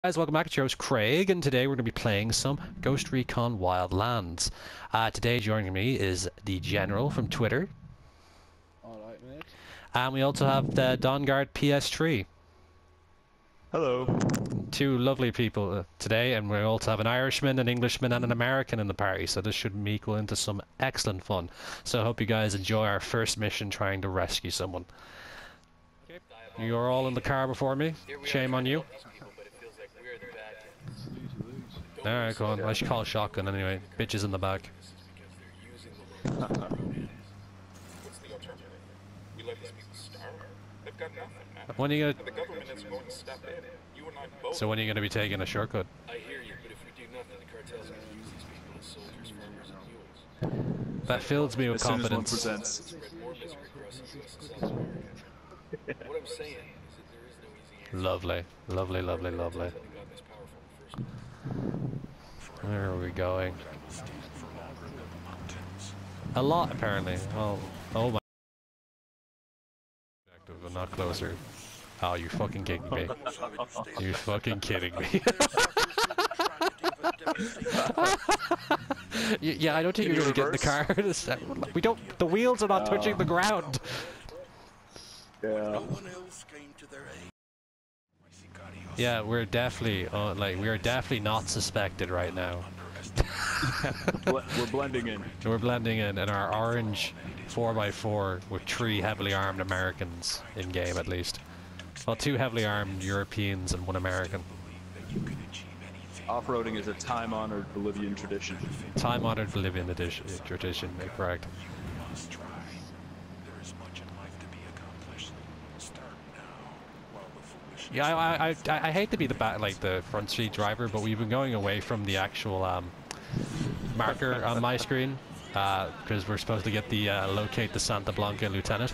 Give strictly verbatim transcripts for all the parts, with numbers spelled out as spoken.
Guys, welcome back. It's your host Craig, and today we're going to be playing some Ghost Recon Wildlands. Uh, today joining me is the General from Twitter. Alright, mate. And we also have the Dawnguard P S three. Hello. Two lovely people uh, today, and we also have an Irishman, an Englishman, and an American in the party, so this should equal into some excellent fun. So I hope you guys enjoy our first mission trying to rescue someone. Okay. You're all in the car before me. Shame on you. Alright, go on. I should call a shotgun anyway. Bitches in the back. When are you gonna... So when are you gonna be taking a shortcut? I hear you, but if we do nothing, the cartel's gonna use these people as soldiers, farmers, and mules. That fills me with as confidence. Soon as one presents. What I'm saying is that there is no easy answer. Lovely, lovely, lovely, lovely. Where are we going? A lot, apparently. Oh, oh my. But not closer. Oh, you fucking kidding me? You fucking kidding me? Yeah, I don't think Can you're you gonna get in the car. We don't. The wheels are not Uh, touching the ground. Yeah. Yeah, we're definitely uh, like we are definitely not suspected right now. We're blending in. We're blending in in our orange four by four with three heavily armed Americans in game at least. Well, two heavily armed Europeans and one American. Off-roading is a time-honored Bolivian tradition. Time-honored Bolivian edition, tradition, correct. Yeah, I, I, I, I hate to be the back, like the front seat driver, but we've been going away from the actual um, marker on my screen because uh, we're supposed to get the uh, locate the Santa Blanca lieutenant.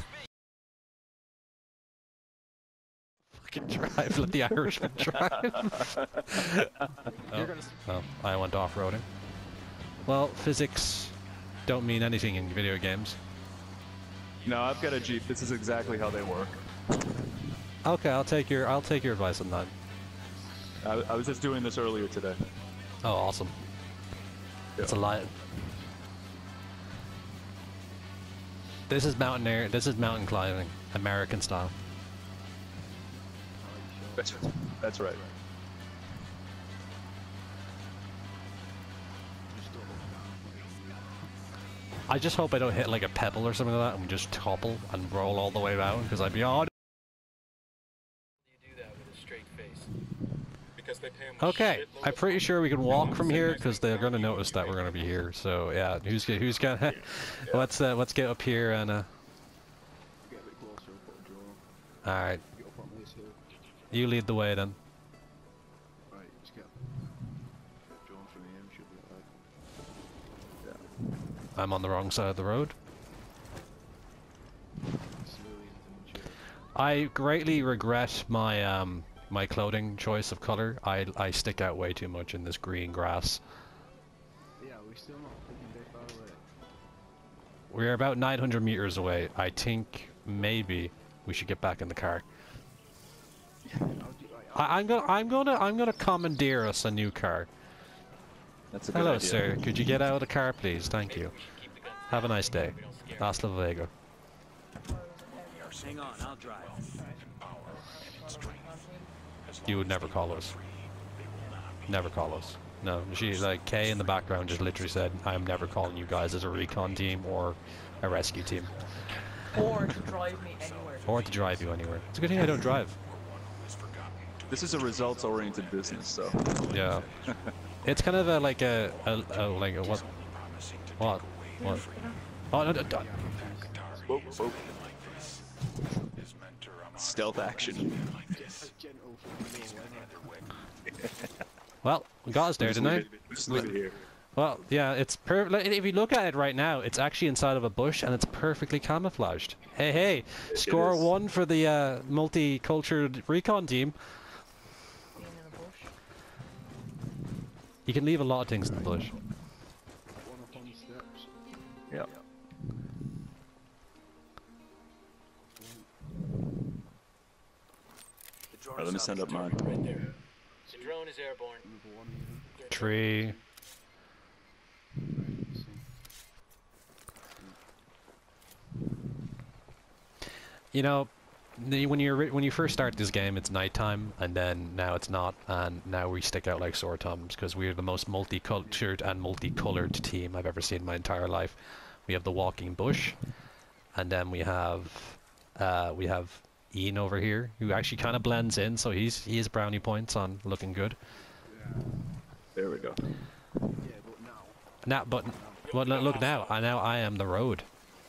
Fucking drive, let the Irishman drive. oh, well, I went off-roading. Well, physics don't mean anything in video games. No, I've got a Jeep. This is exactly how they work. Okay, I'll take your I'll take your advice on that. I, I was just doing this earlier today. Oh, awesome. Yeah. It's a lie. This is mountain air. This is mountain climbing, American style. That's that's right. I just hope I don't hit like a pebble or something like that and just topple and roll all the way around because I'd be on. Okay, I'm pretty sure we can walk from here because they're gonna notice that we're gonna be here. So yeah, who's who's gonna? let's uh, let's get up here and. Uh... All right. You lead the way then. I'm on the wrong side of the road. I greatly regret my um. my clothing choice of color. I I stick out way too much in this green grass. Yeah, we're still not thinking very far away. We're about nine hundred meters away. I think maybe we should get back in the car. I, I'm gonna I'm gonna I'm gonna commandeer us a new car. That's a good Hello, idea. sir. Could you get out of the car, please? Thank you. Have a nice day. Hasta luego. Hang on, I'll drive. You would never call us. Never call us. No, she like Kay in the background just literally said, "I'm never calling you guys as a recon team or a rescue team." Or to drive me anywhere. Or to drive you anywhere. It's a good thing I don't drive. This is a results-oriented business, so. Yeah. It's kind of a like a, a, a like a what? What? What? Oh no! no, no. Whoa, whoa. Stealth action. Well, we got us there, Just didn't I? leave it- Just leave it here. Well, yeah, it's per. Like, if you look at it right now, it's actually inside of a bush and it's perfectly camouflaged. Hey, hey! It Score is. one for the uh, multicultural recon team. Being in a bush. You can leave a lot of things in the bush. One up on the steps. Yeah. The Alright, let me send up mine. Right there. drone is airborne. Number one even. Tree. Right, let's see. You know, the- when you're ri- when you first start this game, it's nighttime, and then now it's not, and now we stick out like sore thumbs because we're the most multicultured and multicolored team I've ever seen in my entire life. We have the walking bush, and then we have uh, we have Ian over here, who actually kind of blends in, so he's he has brownie points on looking good. Yeah. There we go. Yeah, but now. Now, but well, look look now, I now I am the road.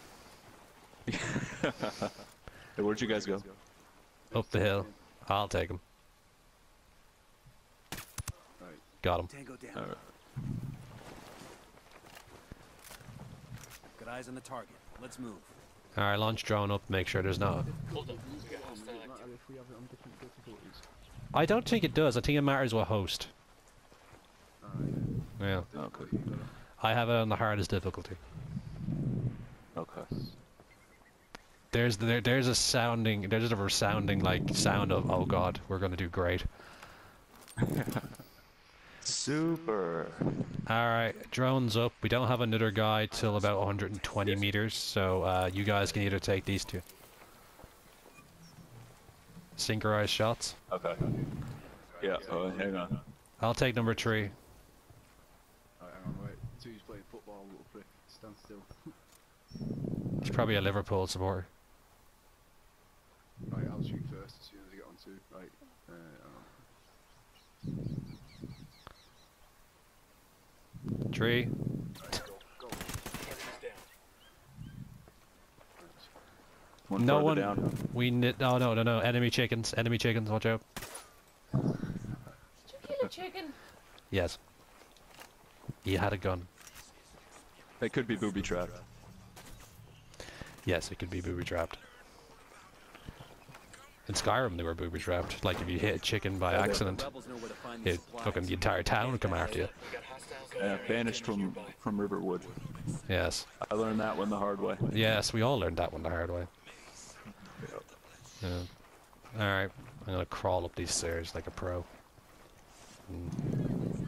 Hey, where'd you guys go? Up the hill. I'll take him. Right. Got him. Tango down. All right. Got eyes on the target. Let's move. Alright, launch drone up, make sure there's no... Hold up. We got Does hostile it matter activity. if we have it on different difficulties? I don't think it does, I think it matters what host. Alright. Yeah. Okay. I have it on the hardest difficulty. Okay. There's there, there's a sounding, there's a resounding like sound of, oh god, we're gonna do great. Super. Alright, drone's up. We don't have another guy till about one hundred twenty meters, so uh, you guys can either take these two. Synchronized shots. Okay. Yeah. Oh, hang on. I'll take number three. Alright, hang on, wait. Two's playing football, little prick. Stand still. He's probably a Liverpool supporter. Right, I'll shoot first as soon as I get on two. Right, uh, hang on. Tree. Right, go, go. Target is down. One No further one. down. We need. Oh no no no! Enemy chickens! Enemy chickens! Watch out! Did you kill a chicken? Yes. He had a gun. They could be booby trapped. Yes, it could be booby trapped. In Skyrim, they were booby trapped. Like if you hit a chicken by Yeah, they- accident, Rebels know where to find these it supplies. fucking the entire town would come after you. We got hostiles in Yeah, the area. banished from Nearby. from Riverwood. Yes. I learned that one the hard way. Yes, we all learned that one the hard way. Yeah. Alright, I'm gonna crawl up these stairs like a pro. Mm.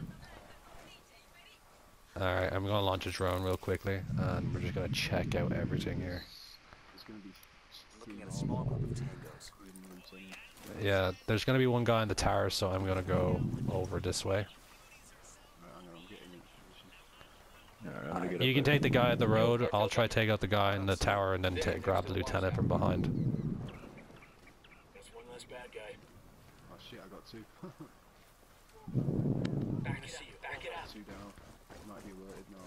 Alright, I'm gonna launch a drone real quickly, and we're just gonna check out everything here. There's gonna be Looking at a small group of tangos. Yeah, there's gonna be one guy in the tower, so I'm gonna go over this way. Right, hang on, I'm getting in position. Alright, I'm gonna get You up can there. take the guy at the road, I'll try to take out the guy in the tower, and then ta grab the lieutenant from behind. That's one less bad guy. Oh shit, I got two. Back it up. Back it up. Two down. Might be alerted now.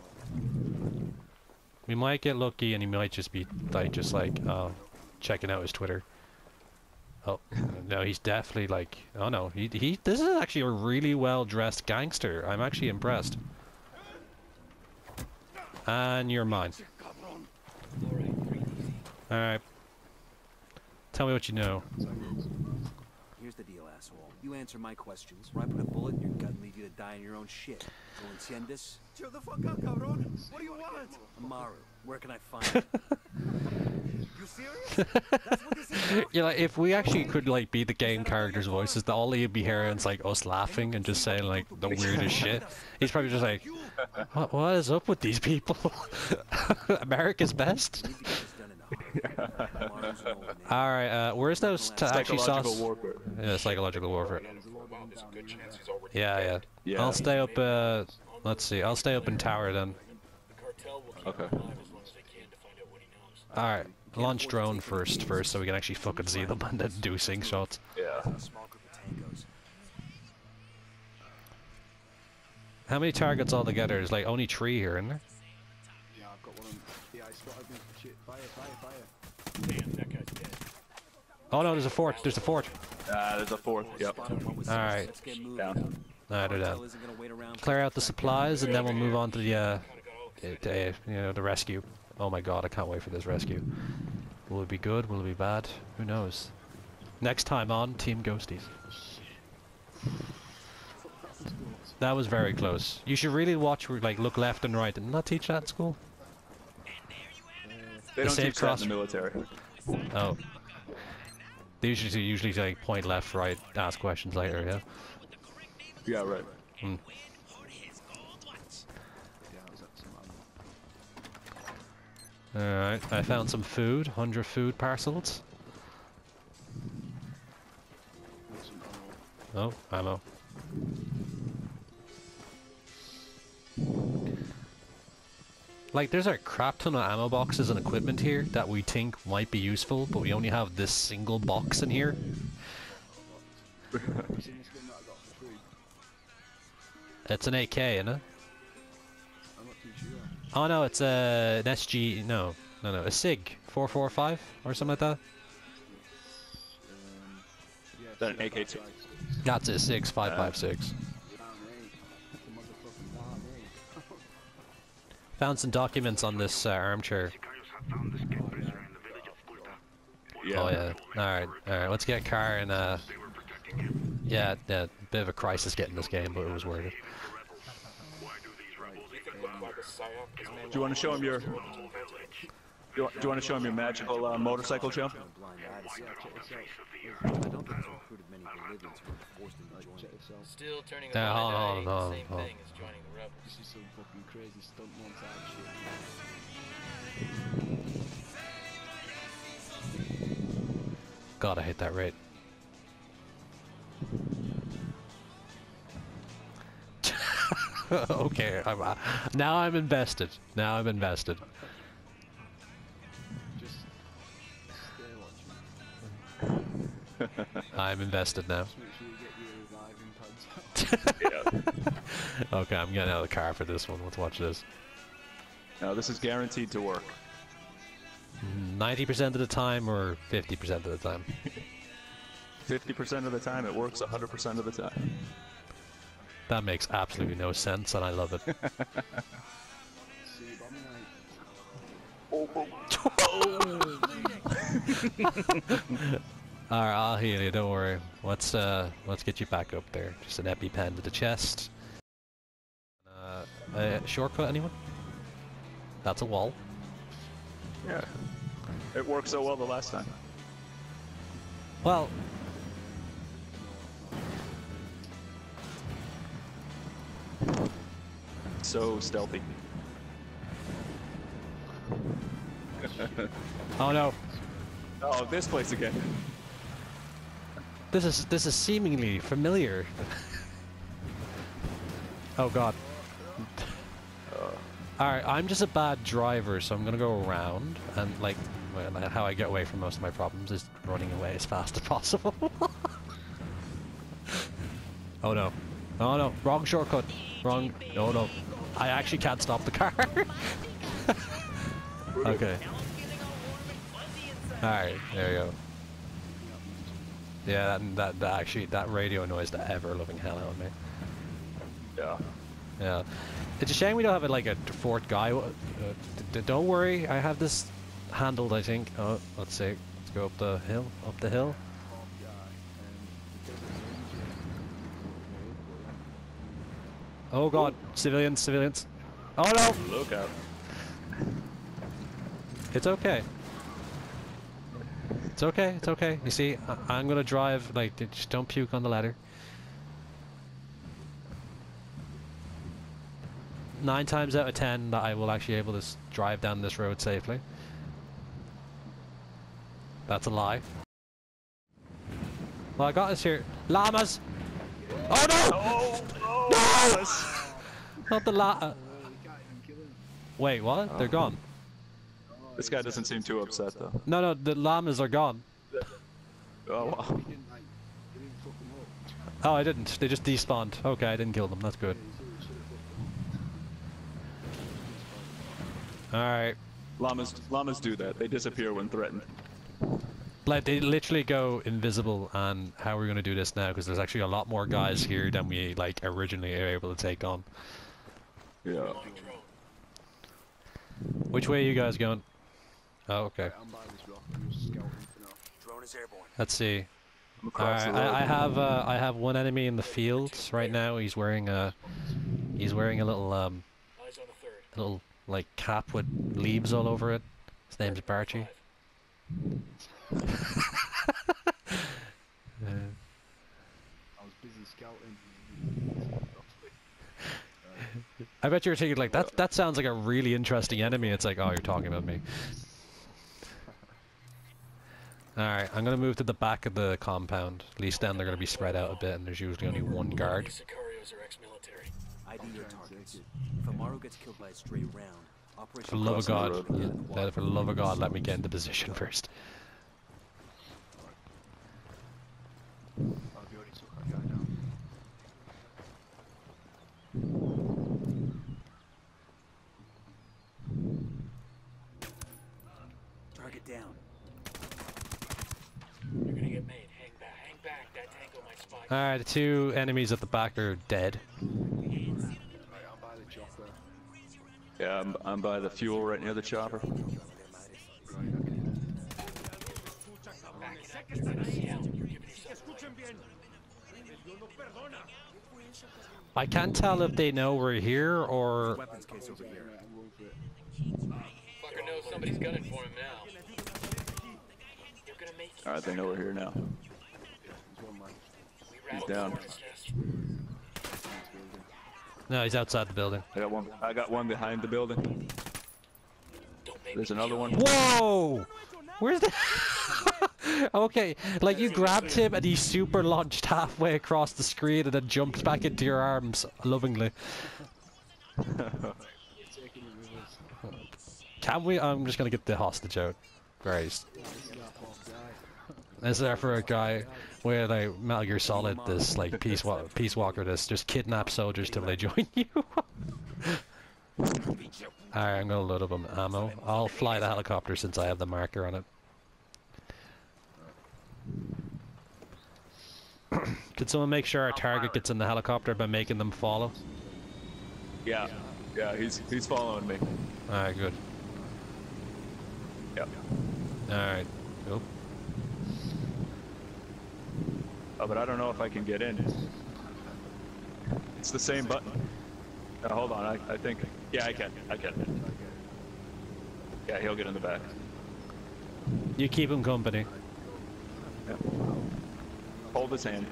We might get lucky, and he might just be like, just like, uh, checking out his Twitter. Oh, no, he's definitely like, oh no, he, he, this is actually a really well-dressed gangster. I'm actually impressed. And you're mine. Alright, breathe easy. Alright. Tell me what you know. Here's the deal, asshole. You answer my questions, or I put a bullet in your gut and leave you to die in your own shit. ¿Lo entiendes? Chill the fuck up, cabrón. What do you want? Amaru, where can I find him? You serious? That's what this is about? Yeah, like, if we actually could, like, be the game characters' voices, that all you'd be hearing is, like, us laughing and just saying, like, the weirdest shit. He's probably just like, what, what is up with these people? America's best? We need to get this done in a hurry. Amaru's an old man. Alright, uh, where's those t actually Psychological sauce? warfare. Yeah, psychological warfare. Yeah, there's a lot of Wow, them there's a down good here. chance he's already Yeah, yeah. dead. Yeah. I'll stay up, uh, let's see, I'll stay up in tower then. The cartel will keep Okay. him alive as long as they can to find out what he knows. Alright, launch drone first, first, so we can actually fucking see them and then do sync shots. Yeah. A small group of tangos. How many targets altogether? There's like only three here, isn't there? Yeah, I've got one on. Yeah, I spotted me. Shit, fire, fire, fire. Damn, that guy's dead. Oh no, there's a fourth, there's a fourth. Ah, there's a fourth. Yep. Spotted one with Alright. Let's get moving. Down. Alright, they're Cartel down. isn't gonna wait around Clear for out the us. supplies and then we'll move on to the, uh, Kinda got all the, excited. the, you know, the rescue. Oh my god, I can't wait for this rescue. Will it be good? Will it be bad? Who knows? Next time on Team Ghosties. That was very close. You should really watch, like, look left and right. Didn't that teach that in school? They The don't safe teach that cross- in the military. Oh. They usually usually like point left, right, ask questions later, yeah. Yeah, right. Hmm. Yeah, I was at some ammo. Alright, I found some food. one hundred food parcels. With some ammo. Oh, ammo. Like, there's a crap ton of ammo boxes and equipment here that we think might be useful, but we only have this single box in here. You seen this gun that I got for free? It's an A K, isn't it? I'm not too sure. Oh no, it's a, an S G, no, no, no, a SIG four forty-five or something like that. Um, yeah, That an see, A K two? That's a SIG five five six. Damn, eh? The motherfucking damn, eh? Found some documents on this uh, armchair. Yeah. Oh yeah. Alright, alright, let's get a car and uh... Yeah, yeah, bit of a crisis getting this game, but it was worth it. Do you want to show him your? Do you, want- do you want to show him your magical uh, motorcycle jump? Blind Odyssey. Yeah, check this I out. don't think it's recruited many Bolivians who were forced into Like, joining. check this out. Still turning a Yeah, blind hold eye on, ain't hold the on, same hold on. thing as joining the rebels. This is some fucking crazy stunt montage shit. God, I hate that rate. Okay, I'm, uh, now I'm invested. Now I'm invested. Just stay watching. I'm invested now. Just make sure you get your reviving pads out. Yeah. Okay, I'm getting out of the car for this one. Let's watch this. Now this is guaranteed to work. ninety percent of the time or fifty percent of the time? fifty percent of the time it works, one hundred percent of the time. That makes absolutely no sense, and I love it. See, but I'm like, Alright, I'll heal you, don't worry. Let's uh let's get you back up there. Just an EpiPen to the chest. Uh, uh shortcut anyone? That's a wall. Yeah. It worked so well the last time. Well, So stealthy. oh no. Oh, this place again. This is this is seemingly familiar. Oh god. Alright, I'm just a bad driver, so I'm gonna go around and like well, how I get away from most of my problems is running away as fast as possible. Oh no. Oh no, wrong shortcut. Wrong no no. I actually can't stop the car. Okay. Alright, there you go. Yeah, that, that, that actually, that radio annoys the ever-loving hell out of me. Yeah. Yeah. It's a shame we don't have, a, like, a fourth guy. Uh, d d don't worry, I have this handled, I think. Oh, let's see. Let's go up the hill. Up the hill. Oh god, civilians, civilians. Oh no! Look out. It's okay. It's okay, it's okay. You see, I I'm gonna drive, like, just don't puke on the ladder. Nine times out of ten that I will actually able to s drive down this road safely. That's a lie. Well, I got this here. Llamas! Oh no! Oh, oh, No! yes. Not the la- Wait, what? They're gone. This guy doesn't seem too upset though. No, no, the llamas are gone. Oh wow. Oh, I didn't. They just despawned. Okay, I didn't kill them. That's good. Alright. Llamas, llamas do that. They disappear when threatened. Like, they literally go invisible, and how we're gonna do this now, because there's actually a lot more guys here than we, like, originally were able to take on. Yeah. Which way are you guys going? Oh, okay. I'm by this rock. I'm just scouting for now. Drone is airborne. Let's see. I'm across Alright, the road. I, I have, uh, I have one enemy in the field right now. He's wearing a, he's wearing a little, um, Eyes on the third. little, like, cap with leaves all over it. His name's Barchi. I was busy scouting. I bet you're thinking like that. That sounds like a really interesting enemy. It's like, oh, you're talking about me. All right, I'm gonna move to the back of the compound. At least then they're gonna be spread out a bit, and there's usually only one guard. These Sicarios are ex-military. I D your targets. If Amaru gets killed by a stray round, Operation For the love of God, Crossroads will get in the water. yeah, for the love of God, let me get into position first. Oh, we already took that guy down. Target down. You're gonna get made. Hang back. Hang back. That tango might spot you. All right, the two enemies at the back are dead. Right, I'm by the chopper. Yeah, I'm, I'm by the fuel right near the chopper. Right, okay. Back it up. You're gonna see out. You're giving yourself away. I can't tell if they know we're here or. Weapons case over here. Yeah, I'm going for it. Fucker knows somebody's gunning for him now. You're gonna make All right, they know we're here now. There's one man. We rattled down. the hornet's nest. No, he's outside the building. I got one. I got one behind the building. Don't make There's me another kill one. you. Whoa! Where's the? Okay, like you grabbed him and he super launched halfway across the screen and then jumped back into your arms lovingly. Taking it with us. Can we? I'm just gonna get the hostage out. Christ. Yeah, this is our poor guy. Is there for a guy where like Metal Gear Solid this like peace wa peace walker this just kidnap soldiers till they join you? Alright, I'm gonna load up on ammo. I'll fly the helicopter since I have the marker on it. Could someone make sure our target gets in the helicopter by making them follow? Yeah, yeah, he's he's following me. Alright, good. Yep. Alright. Oh. Oh, but I don't know if I can get in. It's the same button. Uh, hold on, I, I think. Yeah, I can. I can. Yeah, he'll get in the back. You keep him company. Yeah. Hold his hand.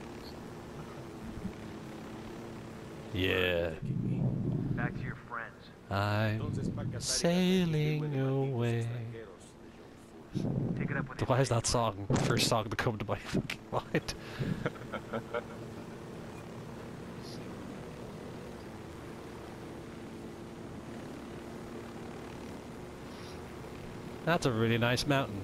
Yeah. Back to your friends. I'm sailing away. Take it up with Why is that song the first song to come to my fucking mind? That's a really nice mountain.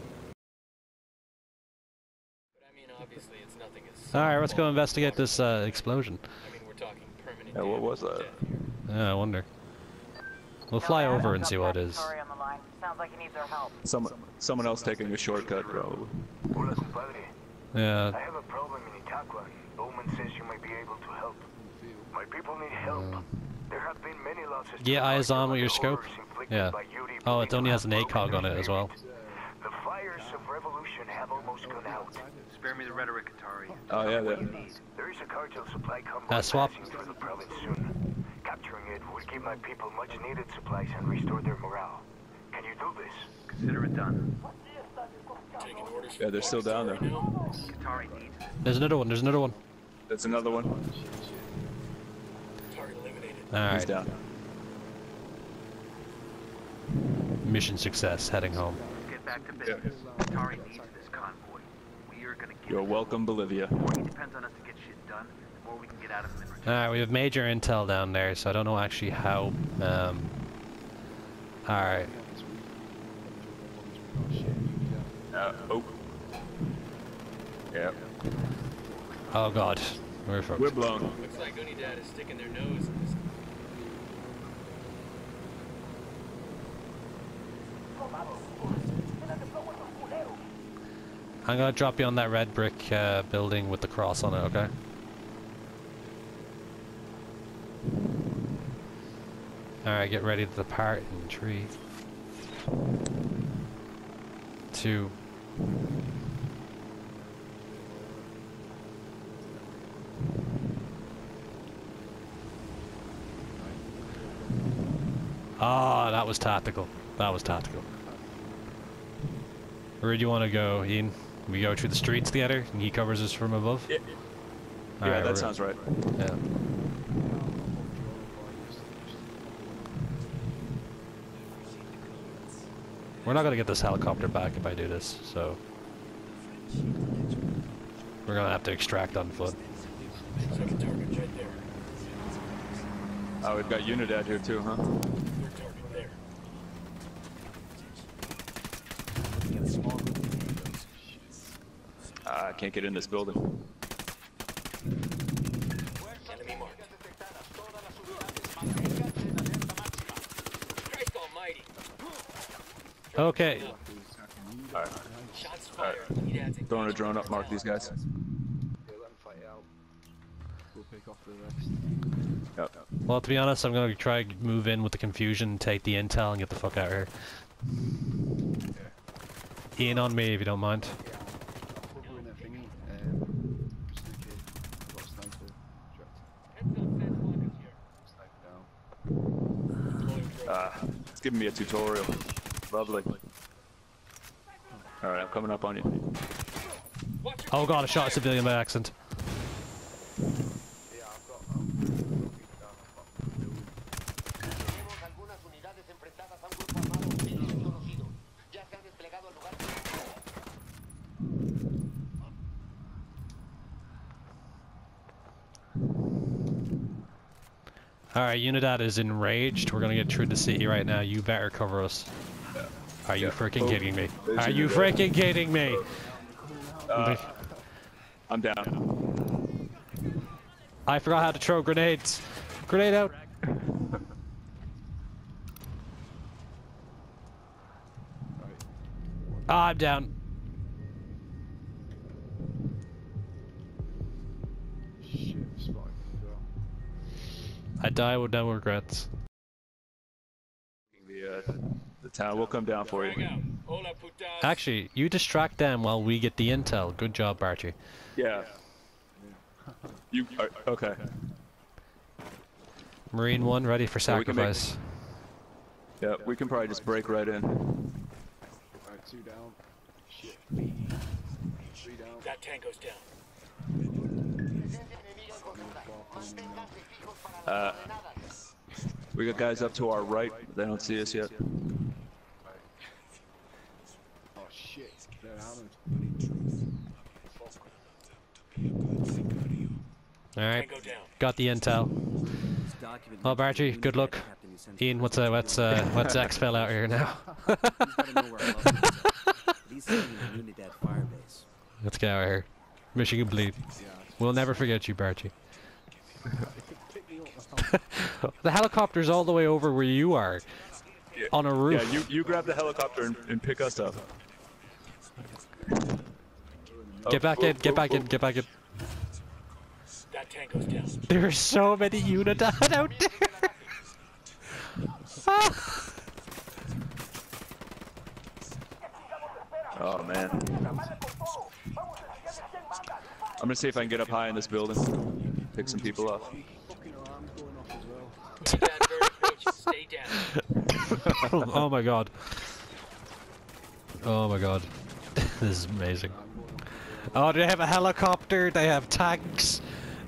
But I mean, obviously, it's nothing as. Alright, let's go investigate this uh, explosion. I mean, we're talking permanent. Yeah, what damage was and that? death here. Yeah, I wonder. We'll fly over and see what it is. Sorry on the line. Sounds like he needs our help. Someone, someone else taking a shortcut, probably. Hola, compadre. Yeah. I have a problem in Itaqua. Bowman says you might be able to help. My people need help. There have been many losses. Yeah, to eyes on with your the scope. horrors inflicted Yeah. by Yuri Oh, it only has an Blinken ACOG on it as well. The fires of revolution have almost gone out. Spare me the rhetoric, Atari. Oh yeah, What that, you need? There is a cartel supply convoy Uh, swap. passing through the province soon. Capturing it would give my people much needed supplies and restore their morale. Can you do this? Consider it done. Taking orders yeah, from they're still down there. right now. Atari needs this. There's another one, there's another one. That's another one. Target eliminated. He's Alright. down. Mission success, heading home. Let's get back to business. Atari needs this convoy. We are gonna get You're it. welcome, Bolivia. The more he depends on us to get shit done, the more we can get out of him in return. Alright, we have major intel down there, so I don't know actually how. Um, Alright. Uh, oh. Yeah, Oh god. We're fucked. we're blown. Looks like Unidad is sticking their nose in this. I'm gonna drop you on that red brick uh, building with the cross on it, okay? Alright, get ready to depart in three, two, ah, that was tactical. That was tactical. Where do you want to go, Ian? We go through the streets together, and he covers us from above? Yeah, Alright, yeah that we're- sounds right. Yeah. We're not gonna get this helicopter back if I do this, so we're gonna have to extract on foot. Second target right there. Oh, we've got Unidad here too, huh? Third target there. Looking at a small group of tangos. Ah, I can't get in this building. Enemy marked. Christ almighty. Okay. Alright, Shots fired. Unidad's throwing a drone up, mark these guys. Yeah, let them fight it out. We'll pick off the rest. Yep. Well, to be honest, I'm gonna try to move in with the confusion, take the intel, and get the fuck out of here. Yeah. In on me if you don't mind. Yeah, I'm covering that thingy. Um, just in case. I've got a sniper. Direct. Sniper down. Ah, it's giving me a tutorial. Lovely. Alright, I'm coming up on you. Oh god, I shot a civilian by accident. Yeah, I've got. Um, I've got people down. I've got building. Alright, Unidad is enraged. We're gonna get through the city right now. You better cover us. Are you Yeah. freaking Oh, kidding me? there's Are you Unidad. freaking kidding me? Uh, I'm down. I forgot how to throw grenades. Grenade out. Ah, I'm down. Shit, spotted as well. I die with no regrets. The, uh, the town will come down for you. Going out. Hola, putas. Actually, you distract them while we get the intel. Good job, Barty. Yeah. You are, okay. Marine one, ready for Yeah, we can make- sacrifice. Yeah, we can probably just break right in. Alright, two down. Shit. Three down. That tango's down. Uh, we got guys up to our right. They don't see us yet. Oh shit, they're hammered. Alright, Tango down. got the intel. This document Oh, mentions Barty, the good Unidad luck. captain you sent Ian, to what's uh, the what's uh, what's X-Fell out here now? He's gotta know where our loved ones are. He's sitting in the Unidad firebase. Let's get out of here. Mission complete. We'll never forget you, Barty. The helicopter's all the way over where you are. On a roof. Yeah, you, you grab the helicopter and, and pick us up. Get back in, get back in, get back in. That tango's down. There are so many Unidad out there! Ah. Oh man. I'm gonna see if I can get up high in this building. Pick some people up. Fucking alarm's going off as well. Unidad very approaching. Stay down. Oh my god. Oh my god. This is amazing. Oh, they have a helicopter, they have tanks.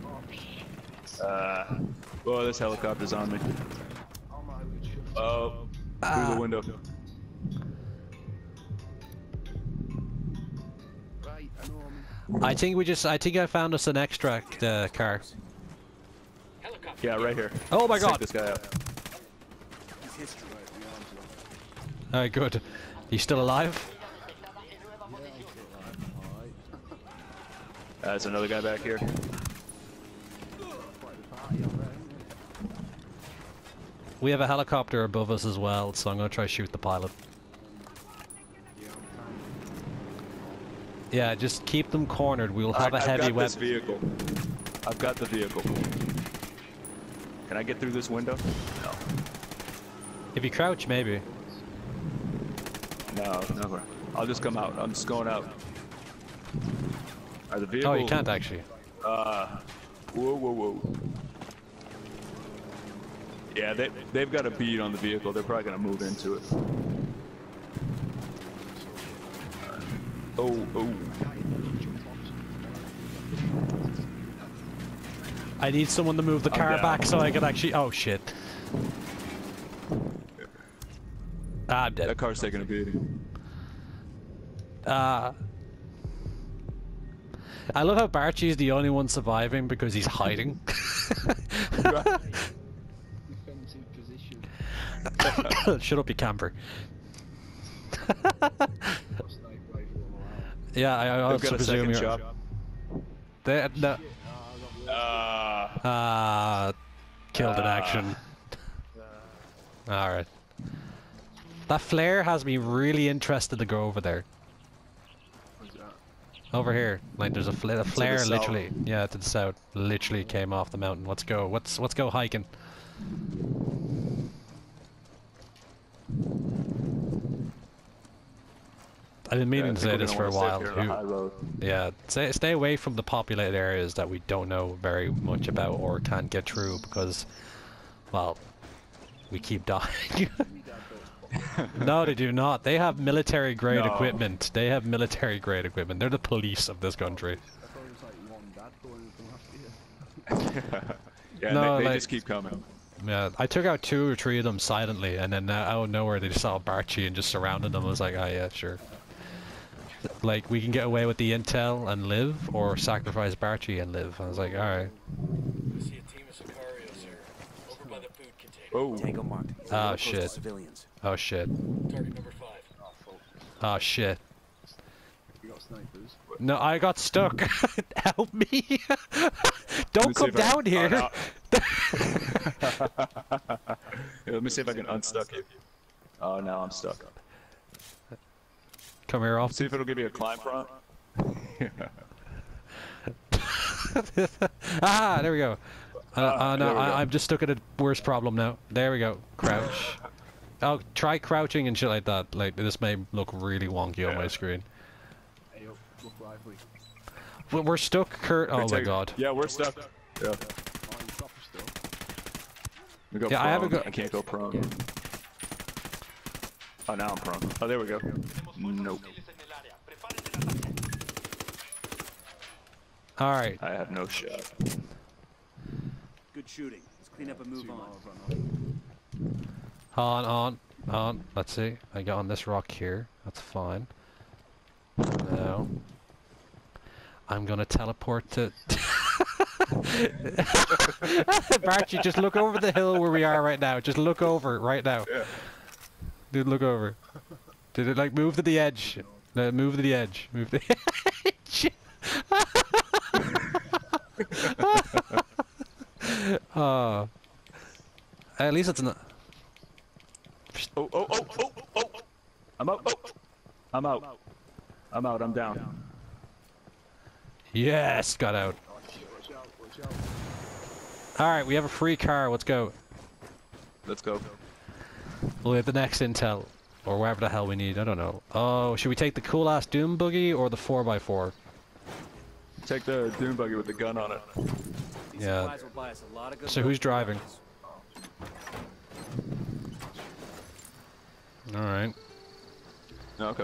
Uh, oh, this helicopter's on me. Oh my, we should. Oh, through Ah. the window. Right, I know I'm. I think we just, I think I found us an extract uh, car. Helicopter. Yeah, right here. Oh my Let's take god. this guy out. His history. Right, the arms are. Alright, good. You still alive? Alright. Uh, there's another guy back here. Quite the party up there, isn't We have a helicopter above us as well, so I'm gonna try to shoot the pilot. it? Yeah, I'm fine. Yeah, just keep them cornered. We'll have I, a heavy I've got this weapon. vehicle. I've got the vehicle. Can I get through this window? No. If you crouch, maybe. No, never. I'll just come out. I'm just going out. Are the vehicle? Oh, you can't actually. Uh, whoa, whoa, whoa. Yeah, they they've got a bead on the vehicle. They're probably gonna move into it. Oh, oh. I need someone to move the I'm car down. back so I can actually. Oh shit. Ah, I'm dead. That car's taking a beating. Uh, I love how Barchi's the only one surviving because he's hiding. Defensive position. Shut up, you camper. Got a sniper rifle all out. Yeah, I, I They've also got a presume second you're. shop. They, no. Shit, oh, I got Uh, Ah, killed in Ah. action. Alright. That flare has me really interested to go over there. what's that? Over here. Like there's a, fl a flare south. literally. Yeah, to the south. Literally came off the mountain. Let's go. Let's let's go hiking. I've been meaning to say this for a while. Who- Yeah, stay, stay away from the populated areas that we don't know very much about or can't get through because, well, we keep dying. No, they do not. They have military grade No. equipment. They have military grade equipment. They're the police of this country. I thought it was like one dad going from last year. Yeah, No, they, they like- just keep coming. Yeah, I took out two or three of them silently, and then uh, out of nowhere they just saw Barchi and just surrounded them. I was like, oh yeah, sure. Like, we can get away with the intel and live, or sacrifice Barchi and live. I was like, alright. I see a team of Sicarios here, over by the food container. Oh, Tango marked. He's a Oh, little close to shit. Civilians. Oh shit. Target number five. Oh fuck. Oh shit. We got snipers. No, I got stuck. Help me. Let Don't me see come if I- down here. oh, no. Here, let me see if I can unstuck you. Oh, now I'm stuck. Come here, off. See if it'll give you a climb front. Ah, there we go. Uh, Ah, uh, no, there we go. I, I'm just stuck at a worse problem now. There we go. Crouch. Oh, try crouching and shit like that. Like, this may look really wonky on my Yeah. screen. Hey up, look lively. But we're stuck, Kurt. Oh my Take- god. Yeah, we're stuck. Yeah. Oh, you proper still. We go Yeah, I prone. haven't got- I can't go prone. Oh, now I'm prone. Oh, there we go. Nope. Alright. I have no shot. Good shooting. Let's clean up and move Two on. miles run off. On, on, on. Let's see. I got on this rock here. That's fine. Now, I'm gonna teleport to. Barchi, just look over the hill where we are right now. Just look over right now. Yeah. Dude, look over. Did it like move to the edge? No, move to the edge. Move to the edge. Oh. At least it's not. Oh, oh, oh, oh, oh! I'm out. Oh. I'm out. I'm out. I'm down. Yes, got out. Watch out, watch out. Alright, we have a free car. Let's go. Let's go. We'll get the next intel. Or wherever the hell we need. I don't know. Oh, should we take the cool ass Doom buggy or the four by four? Take the dune buggy with the gun on it. These Yeah. supplies will buy us a lot of good So who's loot. driving? Alright. Okay.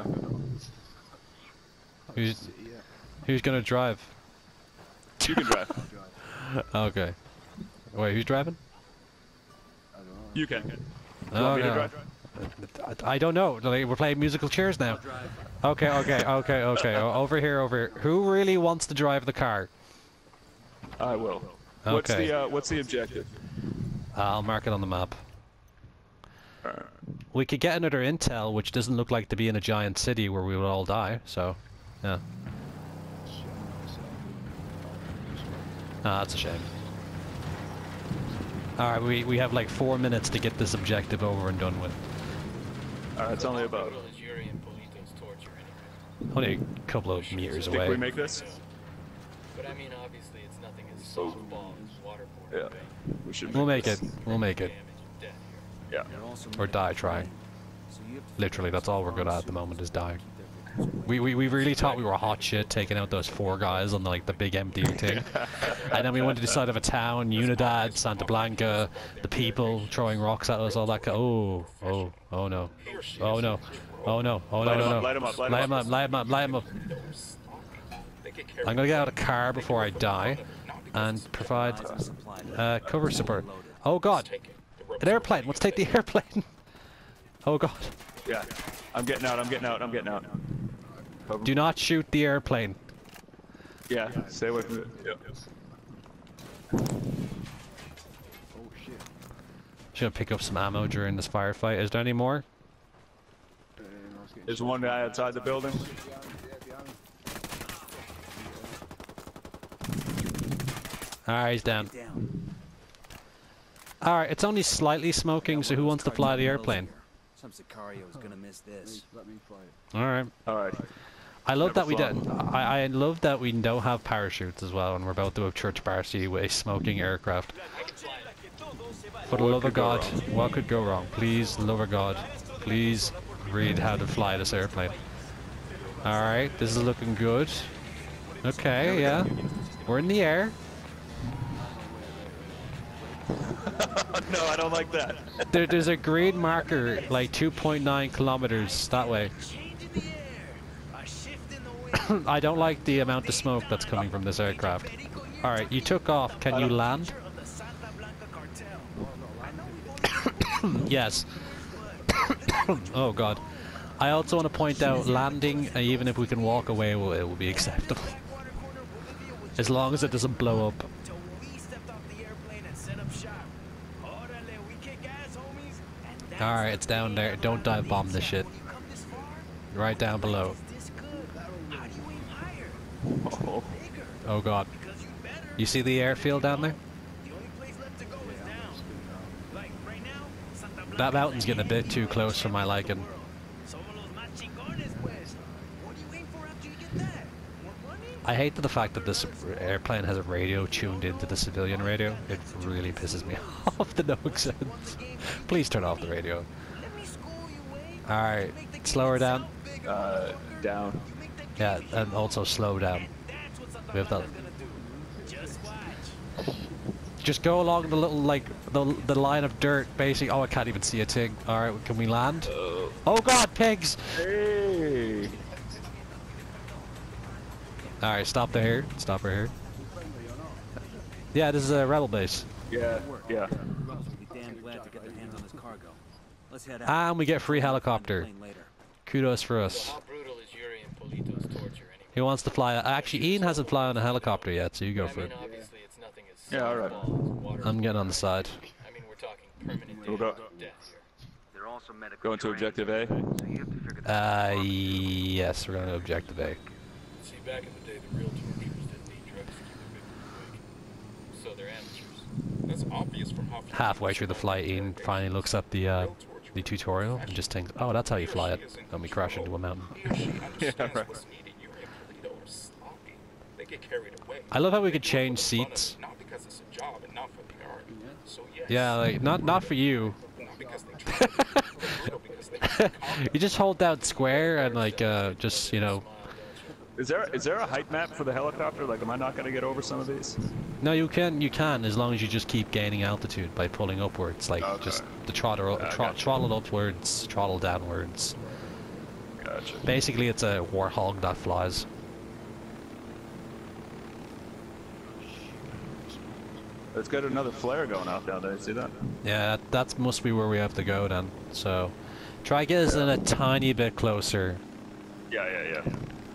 Who's, City, yeah. who's gonna drive? You can drive. Okay. Wait, who's driving? I don't know. You can. You Oh, want me to no. drive? I, I don't know. Like, we're playing musical chairs now. Drive. Okay, okay, okay, okay. O- over here, over here. Who really wants to drive the car? I will. What's Okay. the uh, What's the objective? Uh, I'll mark it on the map. Alright. We could get another intel, which doesn't look like to be in a giant city where we would all die. So, yeah. Ah, that's a shame. Alright, we, we have like four minutes to get this objective over and done with. Alright, it's only about. Criminal is Yuri and Polito's torture anyway. Only a couple of meters Think away. we make this? But I mean, obviously, it's nothing as softball as waterboarding. Yeah. right? We should. We'll make this. it. We'll make it. Damage and death here. Yeah. They're also Or moving die up the trying. line. So you have to Literally, that's all we're good at at the moment is dying. keep their victims away. We, we, we really thought we were hot shit taking out those four guys on like the big empty thing. And then we went to the side of a town, Unidad, Santa Blanca, the people throwing rocks at us, all that. Oh, oh, oh no. Oh no. Oh no. Oh no, Light 'em no, up, no. light 'em up, light 'em Light 'em up. up, light 'em up, light 'em up. They get careful. I'm gonna get out of the car before I die and provide Supplies are supplied. uh, cover support. Loaded. Oh god. Take it. The rope's An airplane. Let's take the airplane. Oh god. Yeah. I'm getting out, I'm getting out, I'm getting out. Cover. Do not shoot the airplane. Yeah, stay away from it. Yep. Oh shit. Should pick up some ammo during this firefight. Is there any more? Uh, no, I was getting There's shot. one guy outside the building. Behind, yeah, behind. Alright, he's down. Down. Alright, it's only slightly smoking, so who wants to fly the airplane? Some Sicario's gonna miss this. Let me fly it. Alright. Alright. I love Never that we flown. don't. I, I love that we don't have parachutes as well, and we're about to have church party with a smoking aircraft. For the What love of could go God, wrong? what could go wrong? Please, love of God, please read how to fly this airplane. Alright, this is looking good. Okay, yeah. We're in the air. No, I don't like that. There, there's a green marker, like two point nine kilometers that way. I don't like the amount of smoke that's coming from this aircraft. Alright, you took off. Can you land? Yes. Oh god. I also want to point out landing, uh, even if we can walk away, will, it will be acceptable. As long as it doesn't blow up. Alright, it's down there. Don't dive bomb this shit. Right down below. Oh. Oh god. You see the airfield down there? That mountain's getting a bit too close for my liking. I hate the fact that this airplane has a radio tuned into the civilian radio. It really pisses me off to no extent. Please turn off the radio. Alright, slow her down. Uh, down. Yeah, and also slow down. We have that. Just go along the little, like, the, the line of dirt, basically. Oh, I can't even see a thing. Alright, can we land? Uh, Oh god, pigs! hey! Alright, stop there. Stop right here. Yeah, this is a rebel base. Yeah, yeah. We'll be damn glad to get their hands on this cargo. Let's head out. And we get free helicopter. Plane later. Kudos for us. How brutal is Yuri and Polito's torture anyway? Who wants to fly? Actually, Ian hasn't flown on a helicopter yet, so you go I for mean, it. obviously it's nothing as Yeah, all right. small as water. I'm getting on the side. I mean, we're talking permanent We'll go. death here. They're also medical Going to trained, objective A. so you have to figure that Uh, out. yes, we're going to objective A. See, back in the day, the real torturers didn't need drugs to keep their victims awake. So they're amateurs. That's obvious from how Halfway through the flight, Ian finally looks at the uh, the tutorial and just thinks, oh, that's how you fly it. And we crash into a mountain. Yeah, right. What's needed. Yuri and Polito are sloppy. They get carried away. I love how we could change seats. Not because it's a job and not for the art. So yes. Yeah, like, not, not for you. Not because they try. because they You just hold down square and, like, uh, just, you know... Is there is there a height map for the helicopter? Like, am I not going to get over some of these? No, you can, you can, as long as you just keep gaining altitude by pulling upwards. Like, Okay. just the throttle, Yeah, I tro gotcha. throttle upwards, throttle downwards. Gotcha. Basically, it's a warthog that flies. Let's get another flare going off down there. See that? Yeah, that that's must be where we have to go then. So, try get us in a tiny bit closer. Yeah, yeah, yeah.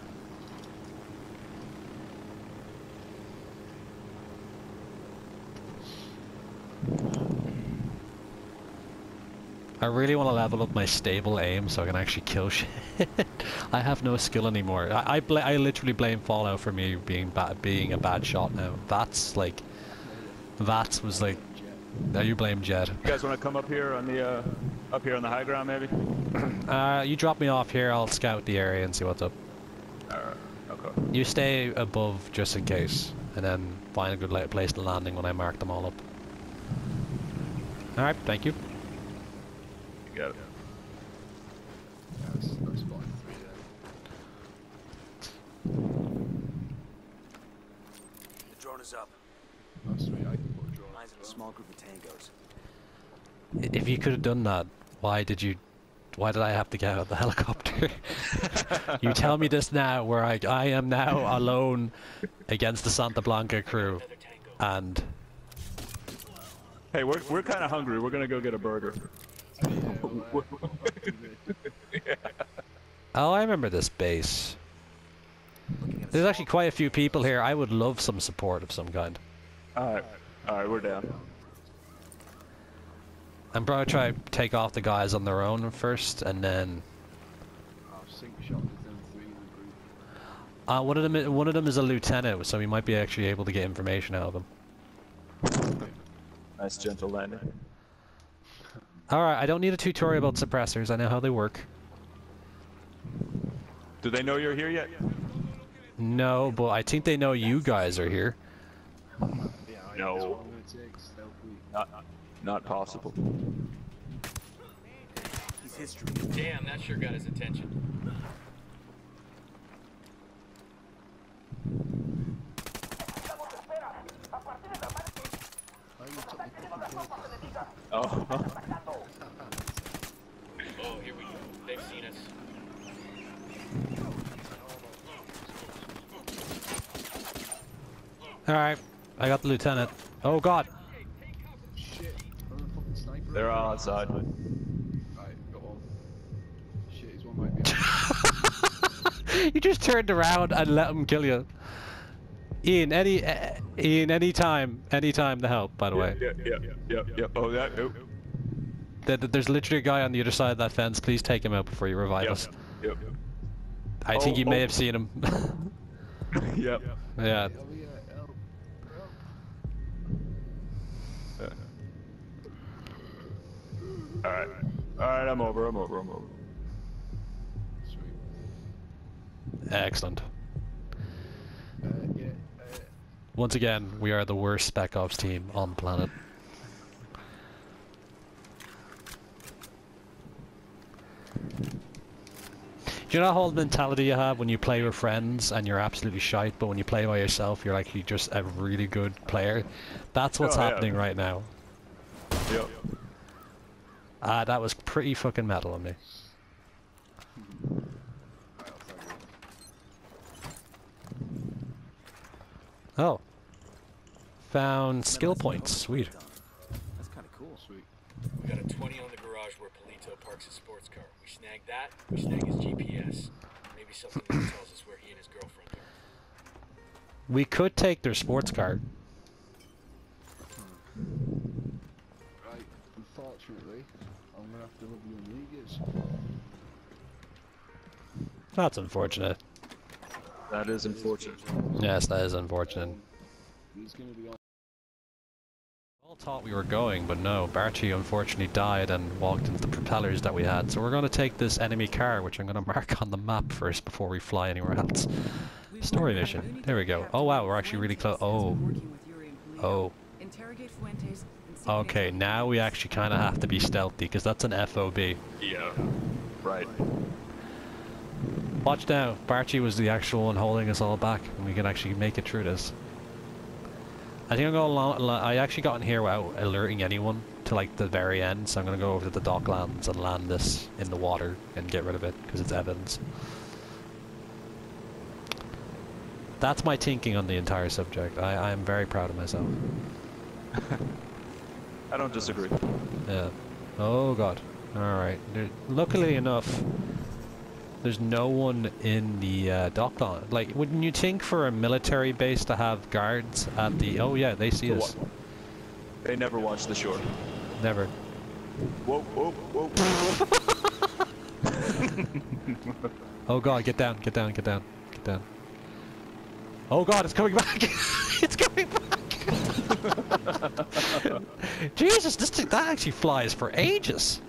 I really want to level up my stable aim so I can actually kill shit. I have no skill anymore. I I, bl I literally blame Fallout for me being bad, being a bad shot now. That's like, that was like. Now you blame Jed. You guys want to come up here on the uh, up here on the high ground, maybe? Uh, you drop me off here. I'll scout the area and see what's up. Alright. Okay. You stay above just in case, and then find a good la- place to landing when I mark them all up. All right, thank you. You got it. That's, that's fine. The drone is up. That's sweet. I can put a drone. Mine's in a small group of tangos. I- If you could have done that, why did you? Why did I have to get out of the helicopter? You tell me this now, where I I am now alone against the Santa Blanca crew, and Hey, we're we're kind of hungry. We're gonna go get a burger. Oh, I remember this base. There's actually quite a few people here. I would love some support of some kind. Alright, alright, we're down. I'm probably try to take off the guys on their own first, and then. I'll sync shot with them three in the group. Uh, one of them, one of them is a lieutenant, so we might be actually able to get information out of him. Nice gentle landing. Alright, I don't need a tutorial about suppressors, I know how they work. Do they know you're here yet? No, but I think they know you guys are here. Yeah, I think No. that's what I'm gonna take, stealthily. Not, not possible. He's history. Damn, that sure got his attention. Oh, you took the fucking kill. Oh. Oh, here we go. They've seen us. Alright, I got the lieutenant. Oh god! Shit, I'm a fucking sniper. They're all outside. Right, got one. Shit, his one might be. You just turned around and let him kill you. Ian, any, uh, Ian, any time, any time to help, by the way. Yeah, yeah, yeah, yeah, yeah. Oh, that. Oh. There- There's literally a guy on the other side of that fence. Please take him out before you revive Yep, us. yep, I think Oh, you may oh. have seen him. yep. Yeah. Oh yeah, help. Help. Alright. Alright, I'm over, I'm over, I'm over. Sweet. Excellent. Uh, yeah, uh, Once again, we are the worst Spec Ops team on the planet. Do you know that whole mentality you have when you play with friends and you're absolutely shite, but when you play by yourself, you're actually just a really good player? That's what's Oh, yeah. happening right now. Yep. Ah, that was pretty fucking metal on me. Oh. Found skill points. Sweet. That's kind of cool. sweet. We got a twenty on the garage where Polito parks his sports car. We snag that, we snag his G P S. Maybe something that tells us where he and his girlfriend are. We could take their sports car. Right, unfortunately, I'm gonna have to love you and Vegas. That's unfortunate. That is unfortunate. Yes, that is unfortunate. He's gonna be on. All thought we were going, but no, Barchi unfortunately died and walked into the propellers that we had. So we're going to take this enemy car, which I'm going to mark on the map first before we fly anywhere else. Story mission. There we go. Oh wow, we're actually really close. Oh. Oh. Okay, now we actually kind of have to be stealthy, because that's an F O B. Yeah. Right. Watch now, Barchi was the actual one holding us all back, and we can actually make it through this. I think I'm going along, I actually got in here without alerting anyone to like the very end, so I'm going to go over to the docklands and land this in the water and get rid of it, because it's evidence. That's my thinking on the entire subject. I, I am very proud of myself. I don't disagree. Yeah. Oh god. Alright. Luckily enough, there's no one in the uh, dockland. Like, wouldn't you think for a military base to have guards at the... Oh yeah, they see us. They never watch the shore. Never. Whoa, whoa, whoa. Oh god, get down, get down, get down, get down. Oh god, it's coming back! It's coming back! Jesus, this thing, that actually flies for ages!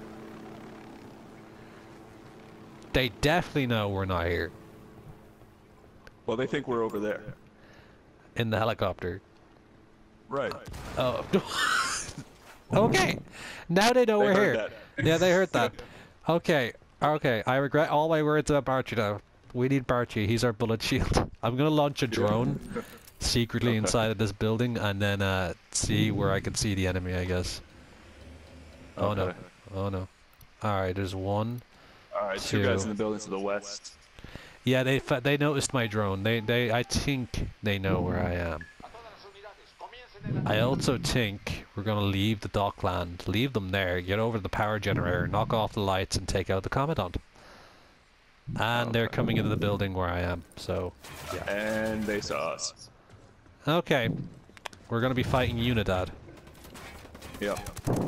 They definitely know we're not here. Well, they think we're over there. In the helicopter. Right. Oh. Okay. Now they know They we're heard here. that. Yeah, they heard that. Okay. Okay. I regret all my words about Barchi now. We need Barchi. He's our bullet shield. I'm gonna launch a drone secretly Okay. inside of this building and then uh, see where I can see the enemy, I guess. Oh no. Okay. Oh no. Alright, there's one. Alright, two Two. guys in the building to the west. Yeah, they fa they noticed my drone. They they I think they know where I am. I also think we're gonna leave the dockland, leave them there, get over to the power generator, knock off the lights, and take out the commandant. And they're Okay. coming into the building where I am, so yeah. And they saw us. Okay, we're gonna be fighting Unidad. Yep.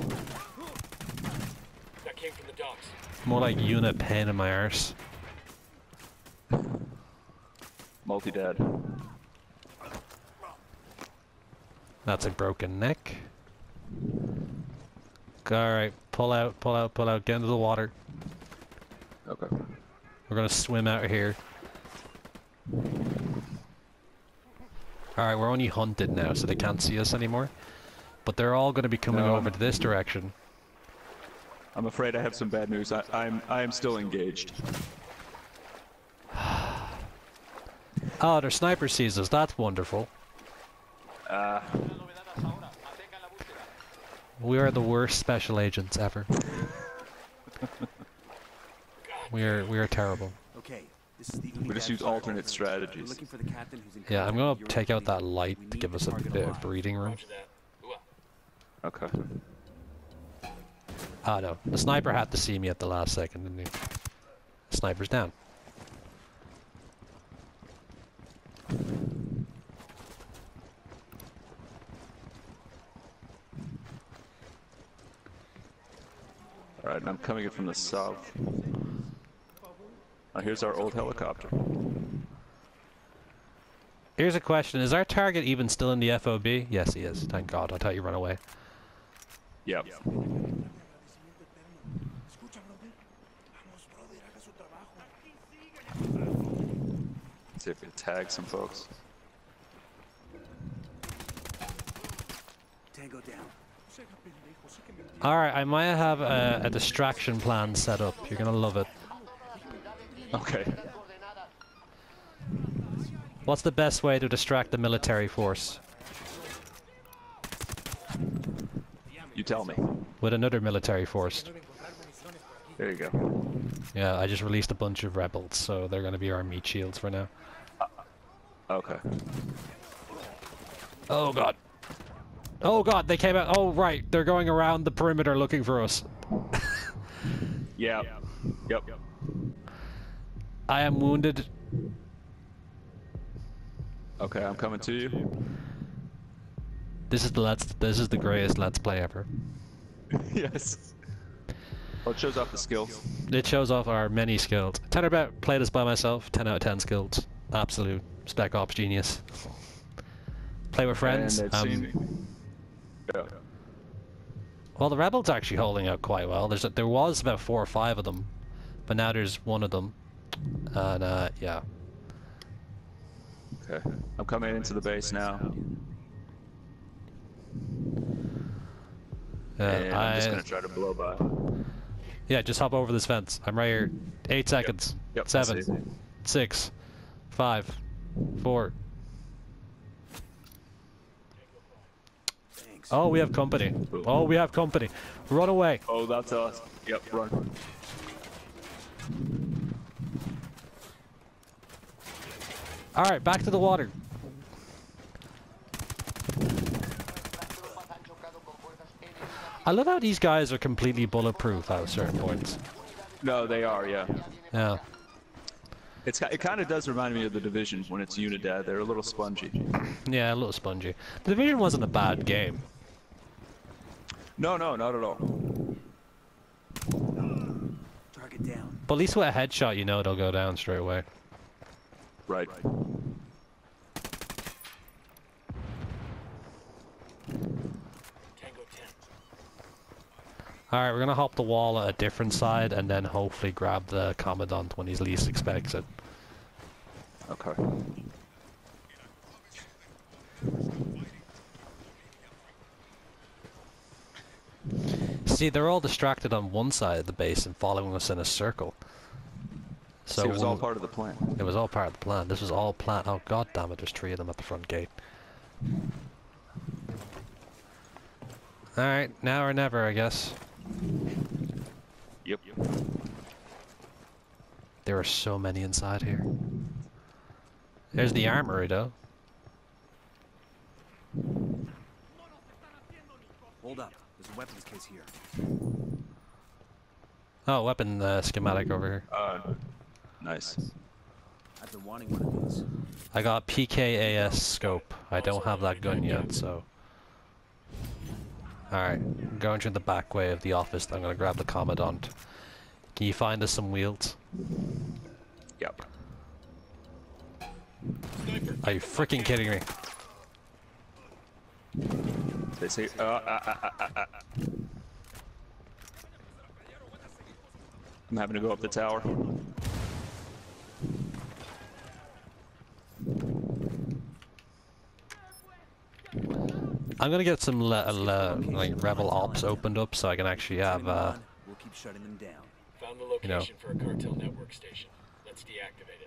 That came from the docks. More like Unit pain in my arse. Multi-dad. That's a broken neck. Alright, pull out, pull out, pull out, get into the water. Okay. We're gonna swim out here. Alright, we're only hunted now, so they can't see us anymore. But they're all gonna be coming No. over to this direction. I'm afraid I have some bad news. I, I'm I am still engaged. Oh, their sniper sees us, that's wonderful. Uh, We are the worst special agents ever. we are we are terrible. Okay, this is the we just use alternate strategies. looking for the captain who's in Yeah, I'm contact gonna with your take out that fleet. light We to need give the us a target bit of alive. breathing room. Roger that. Ooh, Okay. Ah no, the sniper had to see me at the last second, didn't he? The sniper's down. Alright, I'm coming in from the south. Now here's our old helicopter. Here's a question, is our target even still in the F O B? Yes he is, thank God, I thought you run away. Yep. Let's see if we can tag some folks. Tango down. Alright, I might have a, a distraction plan set up, you're gonna love it. Okay. What's the best way to distract the military force? You tell me. With another military force. There you go. Yeah, I just released a bunch of rebels, so they're gonna be our meat shields for now. Okay. Oh god. Oh god, they came out. Oh right, they're going around the perimeter looking for us. Yeah. Yep. I am wounded. Okay, I'm coming to you. This is the let's. This is the greatest let's play ever. Yes. Well, it shows off the skills. It shows off our many skills. ten about play this by myself. ten out of ten skills. Absolute spec ops genius. Play with friends. And they've seen Um, me. Yeah. well, the rebels are actually holding out quite well. There's a, there was about four or five of them, but now there's one of them, and uh, yeah. Okay. I'm coming into the base now. Uh, And I'm just I- gonna try to blow by. Yeah, just hop over this fence. I'm right here. Eight seconds. Yep, I Seven. see. Six. Five. Four. Thanks. Oh, we have company. Oh, we have company. Run away. Oh, that's us. Yep, run. Alright, back to the water. I love how these guys are completely bulletproof at certain points. No, they are, yeah. Yeah. It's ki- it kind of does remind me of the Division when it's Unidad. They're a little spongy. Yeah, a little spongy. The Division wasn't a bad game. No, no, not at all. Target down. But at least with a headshot, you know they'll go down straight away. Right. Tango ten. Alright, we're gonna hop the wall at a different side and then hopefully grab the Commandant when he's least expects it. Okay. See, they're all distracted on one side of the base and following us in a circle. So See, it was all when- part of the plan. It was all part of the plan. This was all plan. Oh god damn it! There's three of them at the front gate. All right, now or never, I guess. Yep. There are so many inside here. There's the armory, though. Hold up. There's a weapons case here. Oh, weapon uh, schematic over here. Uh, nice. I've been wanting one of these. I got P K A S scope. I don't have that gun yet, so. Alright, I'm going through the back way of the office. I'm gonna grab the Commandant. Can you find us some wheels? Yep. Are you freaking kidding me? They say, uh, uh, uh, uh, uh, uh. I'm having to go up the tower. I'm gonna get some le le like rebel ops opened up so I can actually have uh We'll keep shutting them down. Found the location for a cartel network station. Let's deactivate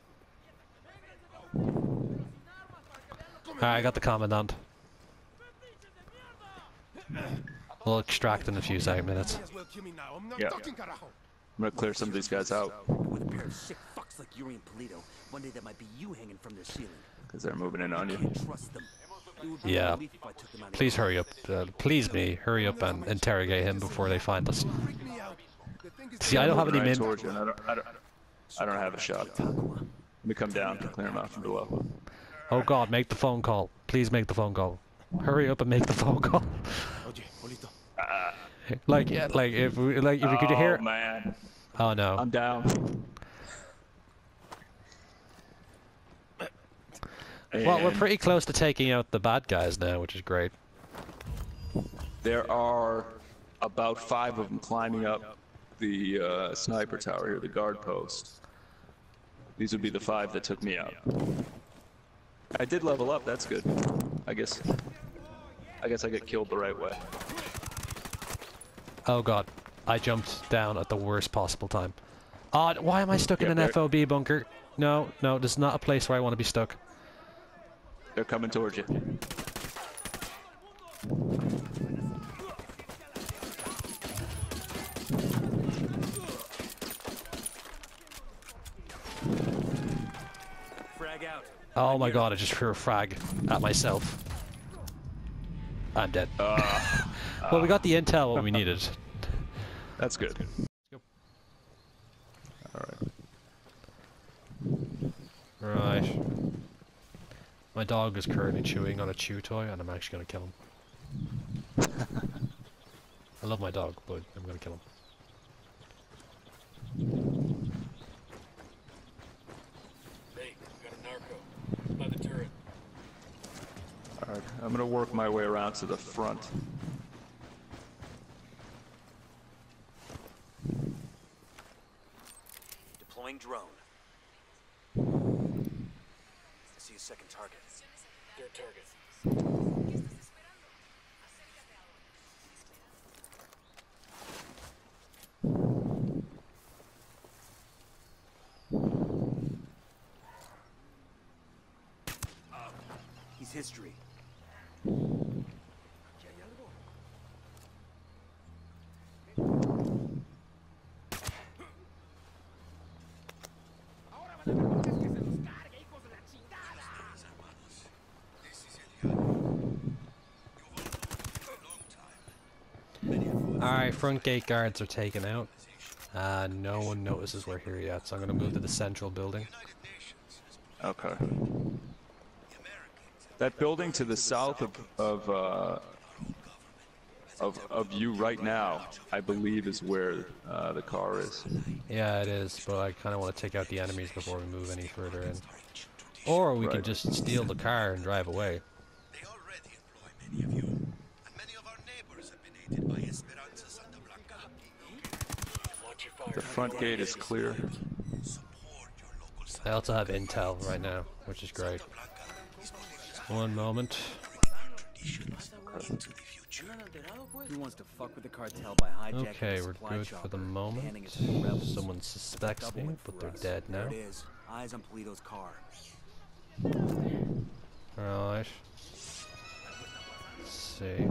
it. Alright, I got the Commandant. We'll extract in a few second minutes. Yeah. I'm gonna clear some of these guys out. With a pair of sick fucks like Yuri and Polito, one day that might be you hanging from their ceiling. Because they're moving in on you. Can't trust them. It would be a Yeah. relief if I took them out of Please your hurry up. Uh, please me, hurry up and interrogate him before they find us. See, I don't have any Right min- towards you, and I don't, I don't, I don't have a shot. Let me come down and clear him out from below. Oh god, make the phone call. Please make the phone call. Hurry up and make the phone call. Uh, like, yeah, like if we, like if we could oh, hear. man. Oh no. I'm down. Well, we're And pretty close to taking out the bad guys now, which is great. there are about five of them climbing up the uh, sniper tower here, the guard post. These would be the five that took me out. I did level up, that's good. I guess I guess I get killed the right way. Oh god, I jumped down at the worst possible time. Ah, why am I stuck in Yeah, an they're- F O B bunker? No, no, this is not a place where I want to be stuck. They're coming towards you. frag out. Oh my god, I just threw a frag at myself. I'm dead. Uh, Well, we got the intel what we needed. that's good. Yep. Alright. Right. My dog is currently chewing on a chew toy, and I'm actually gonna kill him. I love my dog, but I'm gonna kill him. Hey, we got a narco. By the turret. Alright, I'm gonna work my way around to the front. Deploying drone. I see a second target. Third target. He's history. Alright, front gate guards are taken out. Uh, no one notices we're here yet, so I'm gonna move to the central building. Okay. That building to the south of of uh, of of you right now, I believe, is where uh, the car is. Yeah, it is, but I kind of want to take out the enemies before we move any further in. Or we Right. can just steal the car and drive away. They already employ many of you, and many of our neighbors have been aided by Esperanza Santa Blanca. Watch your fire. The front gate is clear. Support your local Santa I also have intel right now, which is great. One moment. traditions into the future. Who wants to fuck with the cartel by hijacking Okay, a we're supply good chopper for the and moment. handing it to the rebels? Someone suspects Double me, win but for they're us. dead There now. it is. Eyes on Polito's car. Alright. Let's see.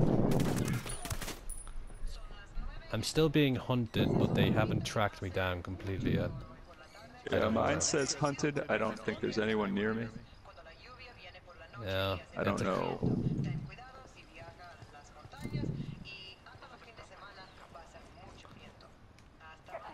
I'm still being hunted, but they haven't tracked me down completely yet. I Yeah, don't know. mine says hunted. I don't think there's anyone near me. Yeah. I don't it's a- know.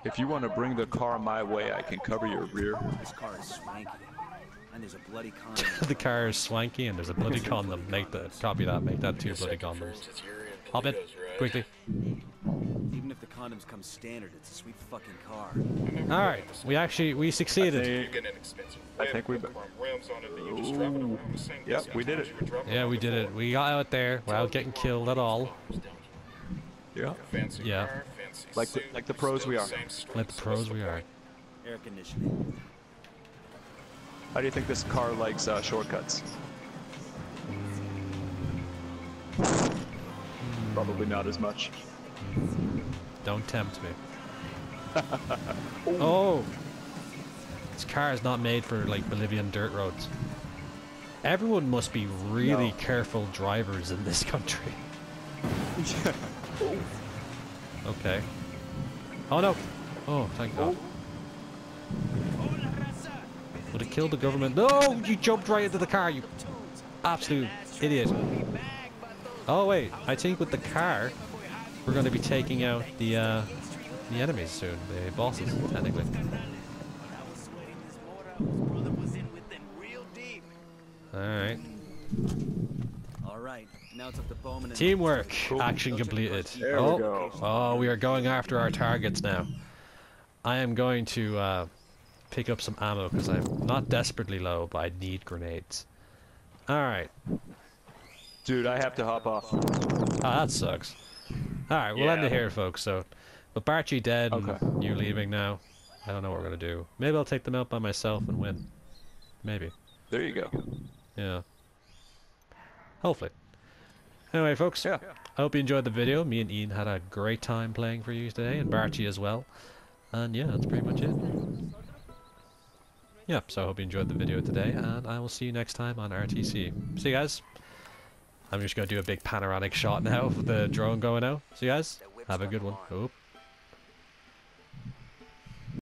If you want to bring the car my way, I can cover your rear. This car is swanky. And there's a bloody condom. The car is swanky and there's a bloody condom. Make that, copy that, make that two bloody condoms. Hop in, quickly. Even if the condoms come standard, it's a sweet fucking car. Alright, we actually, we succeeded. I think we... Ooh. Yep, we did it. Yeah, we did it. We got out there without getting killed at all. Yeah. Yeah. Like the, like the pros we are. Like the pros we are. Air conditioning. How do you think this car likes uh, shortcuts? Probably not as much. Don't tempt me. Oh! This car is not made for like Bolivian dirt roads. Everyone must be really No. careful drivers in this country. Okay. Oh no! Oh, thank God. Would it kill the government? No! You jumped right into the car, you absolute idiot. Oh wait, I think with the car, we're going to be taking out the uh, the enemies soon, the bosses, technically. Alright. Alright, now it's up to Bowman and Teamwork! Action completed. There oh. we go. Oh, we are going after our targets now. I am going to uh, pick up some ammo because I'm not desperately low, but I need grenades. Alright. Dude, I have to hop off. Oh, that sucks. Alright, we'll Yeah. end it here, folks. So, but Barchi dead Okay. and you leaving now. I don't know what we're going to do. Maybe I'll take them out by myself and win. Maybe. There you go. Yeah. Hopefully. Anyway, folks. Yeah. I hope you enjoyed the video. Me and Ian had a great time playing for you today, and Barchi as well. And yeah, that's pretty much it. Yeah, so I hope you enjoyed the video today, and I will see you next time on R T C. See you guys. I'm just going to do a big panoramic shot now of the drone going out. See you guys. Have a good one. Oop.